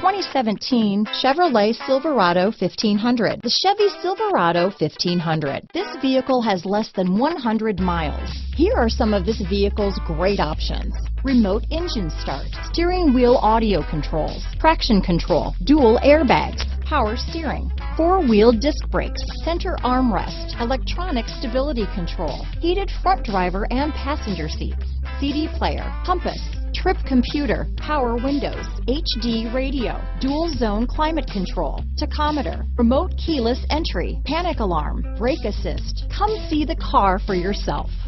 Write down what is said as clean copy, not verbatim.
2017 Chevrolet Silverado 1500. The Chevy Silverado 1500. This vehicle has less than 100 miles. Here are some of this vehicle's great options: remote engine start, steering wheel audio controls, traction control, dual airbags, power steering, four-wheel disc brakes, center armrest, electronic stability control, heated front driver and passenger seats, CD player, compass, trip computer, power windows, HD radio, dual zone climate control, tachometer, remote keyless entry, panic alarm, brake assist. Come see the car for yourself.